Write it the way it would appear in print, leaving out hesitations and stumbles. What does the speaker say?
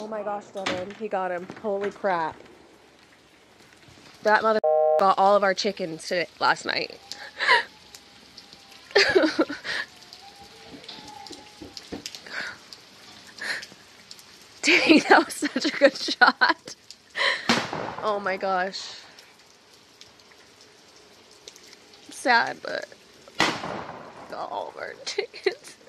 Oh my gosh, Devin. He got him. Holy crap. That mother got all of our chickens last night. Dang, that was such a good shot. Oh my gosh. Sad, but got all of our chickens.